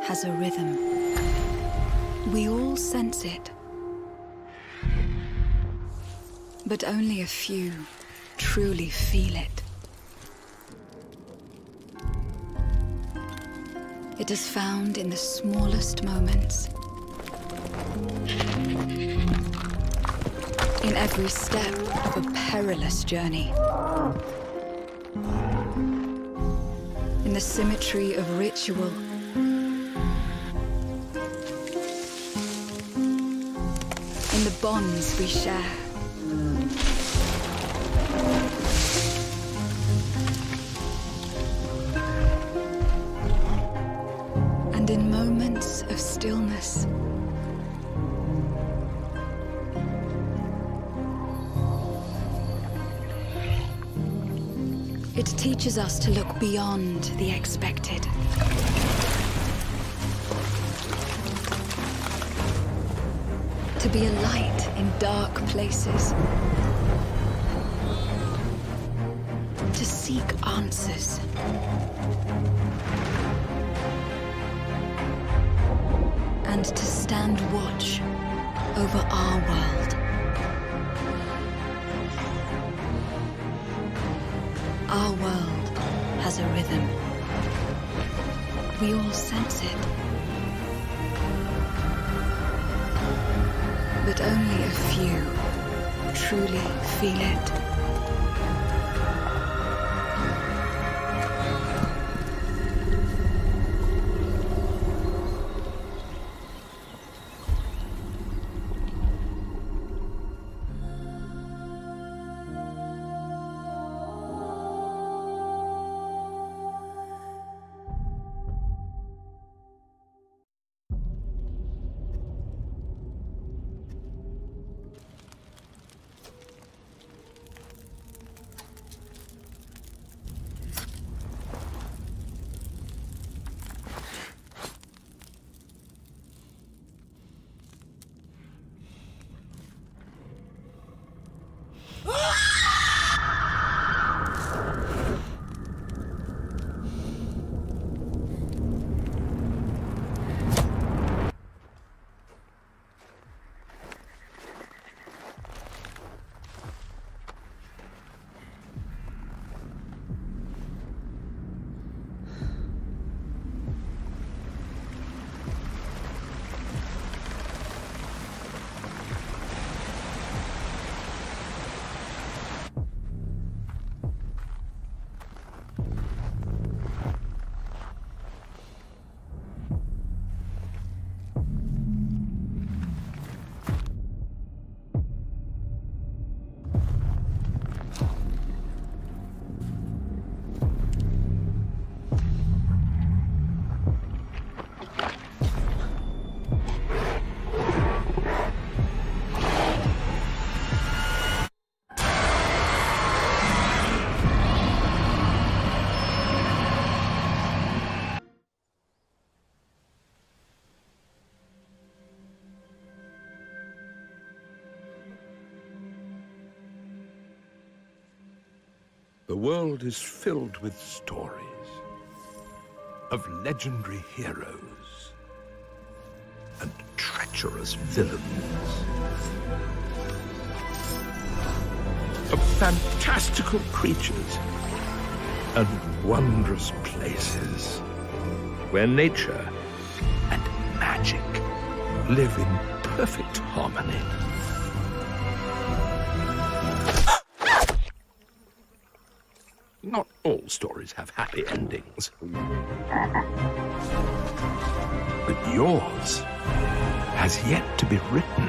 has a rhythm. We all sense it. But only a few truly feel it. It is found in the smallest moments. In every step of a perilous journey. In the symmetry of ritual. In the bonds we share. And in moments of stillness. It teaches us to look beyond the expected. To be a light in dark places. To seek answers. And to stand watch over our world. Our world has a rhythm. We all sense it. But only a few truly feel it. The world is filled with stories of legendary heroes and treacherous villains, of fantastical creatures and wondrous places where nature and magic live in perfect harmony. Not all stories have happy endings. But yours has yet to be written.